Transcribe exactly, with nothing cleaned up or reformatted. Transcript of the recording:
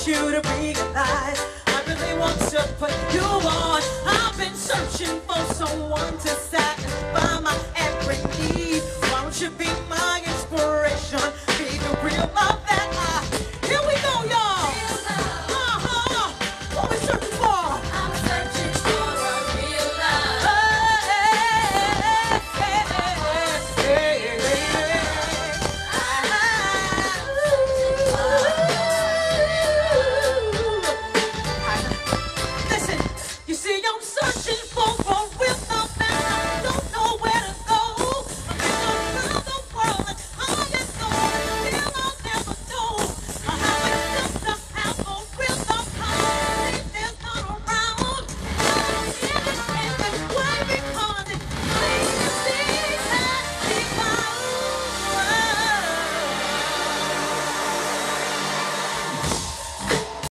you to realize I really want to put you on. I've been searching for someone to satisfy my every need. Won't you be